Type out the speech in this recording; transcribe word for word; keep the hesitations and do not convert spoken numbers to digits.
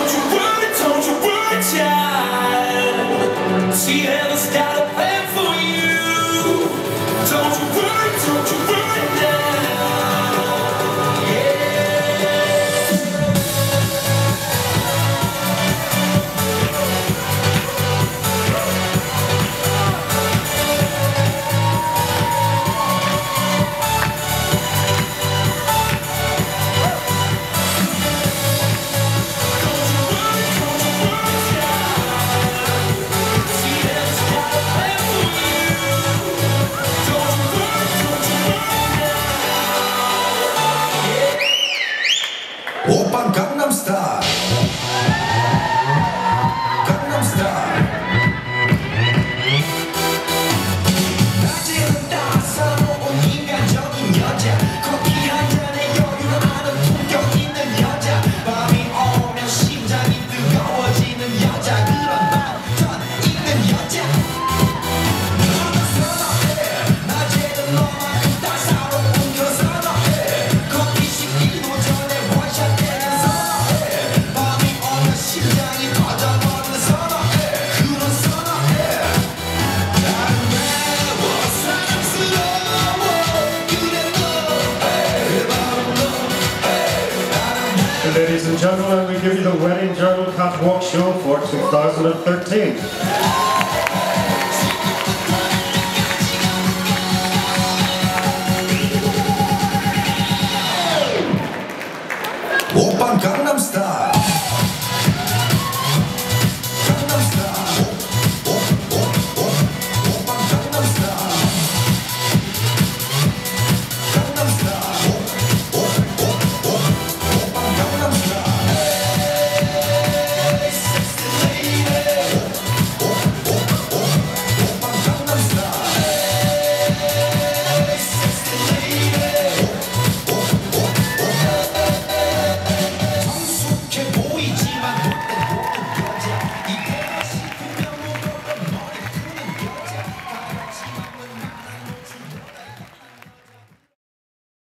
Don't you worry, don't you worry, child. See, heaven's got a plan for you. Don't you worry, don't you worry now. Yeah. 오빤 강남스타일 강남스타일 낮에는 따사로운 인간적인 여자 커피 한 잔에 여유를 아는 품격 있는 여자 밤이 오면 심장이 뜨거워지는 여자 그런 반전 있는 여자 너는 선호해 낮에는 너만큼 따사로운 그런 선호해 커피 식기도 전에 원샷 때는 선호해 밤이 오면 심장이 터져버리는 선호해 그런 선호해 아름다워 사랑스러워 그래 너 바로 너 아름다워. Ladies and gentlemen, we give you the Wedding Journal Catwalk Show for two thousand thirteen.